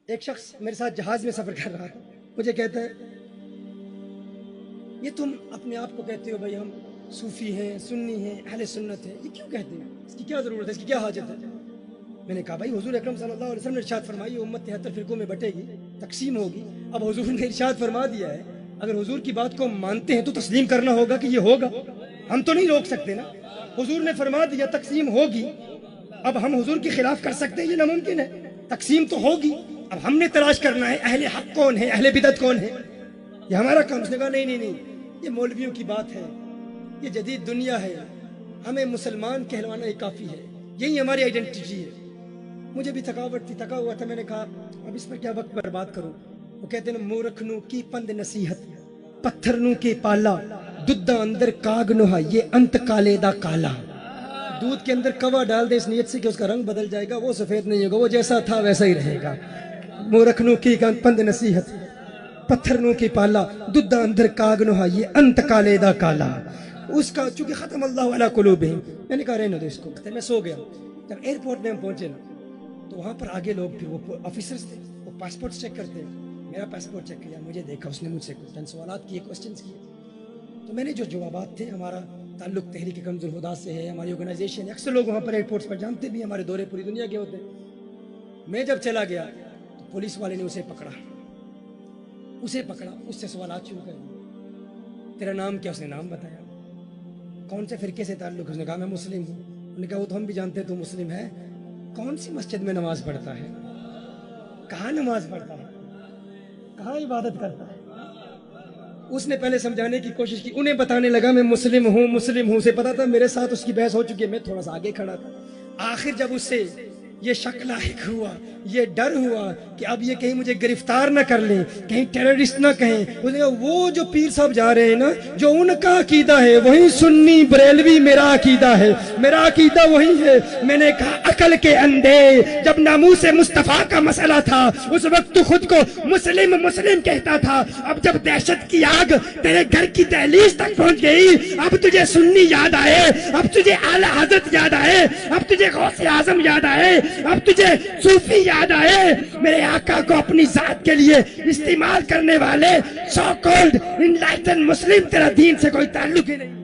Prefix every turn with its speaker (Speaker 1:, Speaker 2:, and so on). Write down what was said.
Speaker 1: ایک شخص میرے ساتھ جہاز میں سفر کر رہا ہے، مجھے کہتا ہے یہ تم اپنے آپ کو کہتے ہو بھائی ہم صوفی ہیں، سنی ہیں، اہل سنت ہیں، یہ کیوں کہتے ہیں؟ اس کی کیا ضرورت ہے، اس کی کیا حاجت ہے؟ میں نے کہا بھائی حضور اکرم صلی اللہ علیہ وسلم نے ارشاد فرمائی امت 73 فرقوں میں بٹے گی، تقسیم ہوگی۔ اب حضور نے ارشاد فرما دیا ہے، اگر حضور کی بات کو مانتے ہیں تو تسلیم کرنا ہوگا کہ یہ ہوگا، ہم تو نہیں روک سکتے نا۔ حضور نے فرما دیا تقسیم ہوگی، اب ہم حضور کے خلاف کر سکتے ہیں؟ یہ ناممکن ہے۔ تقسیم تو ہوگی، اب ہم نے تلاش کرنا ہے اہل حق کون ہے، اہل بدعت کون ہے، یہ ہمارا کام۔ اس نے کہا نہیں، یہ مولویوں کی بات ہے، یہ جدید دنیا ہے، ہمیں مسلمان کہلوانا ہی کافی ہے، یہی ہماری آئیڈینٹی ہے۔ مجھے بھی تھکاوٹ تھی، تھکا ہوا تھا، میں نے کہا اب اس پر کیا وقت برباد کروں۔ وہ کہتے ہیں مورکھ نو کی پند نصیحت، پتھر نو کے پالا، دودھ اندر کاگ نوہا، یہ انت کالے دا کالا۔ دودھ کے اندر کوا ڈال دے اس نیت سے کہ اس کا رنگ بدل جائے گا، وہ سفید نہیں ہوگا، وہ جیسا تھا ویسا ہی رہے گا۔ مورکھ نو کی پند نصیحت، پتھر نو کی پالا، دودھ اندر کاگ نوہا، یہ انت کالے دا کالا۔ اس کا چونکہ ختم اللہ علی قلوبہم، میں نے کہا رہنے دو اس کو، میں سو گیا۔ جب ایئرپورٹ میں ہم پہنچے نا تو وہاں پر آگے لوگ پھر وہ آفیسرز تھے، وہ پاسپورٹ چیک کرتے ہیں۔ میرا پاسپورٹ چیک کیا، مجھے دیکھا، اس نے مجھ سے چند سوالات کیے، کوسچنز کیے۔ تو میں نے جو جوابات تھے، ہمارا تعلق تحریک کنز الہدیٰ سے ہے، ہماری آرگنائزیشن ہے، اکثر لوگ وہاں پر ایئرپورٹس پر جانتے بھی، ہمارے دورے پوری دنیا کے ہوتے ہیں۔ میں جب چلا گیا تو پولیس والے نے اسے پکڑا، اس سے سوالات شروع کر دیے۔ تیرا نام کیا؟ اس نے نام بتایا۔ کون سے فرقے سے تعلق ہے؟ اس نے کہا میں مسلم ہوں۔ انہوں نے کہا وہ تو ہم بھی جانتے ہیں تو مسلم ہے، کون سی مسجد میں نماز پڑھتا ہے، کہاں نماز پڑھتا ہے، کہاں عبادت کرتا ہے؟ اس نے پہلے سمجھانے کی کوشش کی، انہیں بتانے لگا میں مسلم ہوں، اسے پتا تھا میرے ساتھ اس کی بحث ہو چکی ہے، میں تھوڑا سا آگے کھڑا تھا۔ آخر جب اس سے یہ شک لاحق ہوا، یہ ڈر ہوا کہ اب یہ کہیں مجھے گرفتار نہ کر لیں، کہیں ٹیررسٹ نہ کہیں، اس نے کہا وہ جو پیر صاحب جا رہے ہیں نا، جو ان کا عقیدہ ہے وہی سنی بریلوی میرا عقیدہ ہے، میرا عقیدہ وہی ہے۔ میں نے کہا عقل کے اندھے، جب ناموس مصطفیٰ کا مسئلہ تھا اس وقت تو خود کو مسلم کہتا تھا، اب جب دہشت کی آگ تیرے گھر کی دہلیز تک پہنچ گئی، اب تجھے سنی یاد آئے، اب تجھے اعلیٰ حضرت یاد آئے، اب تجھے غوث اعظم یاد آئے، اب تجھے صوفی یاد آئے۔ میرے آقا کو اپنی ذات کے لیے استعمال کرنے والے سو کالڈ انلائٹن مسلم، تیرا دین سے کوئی تعلق ہی نہیں۔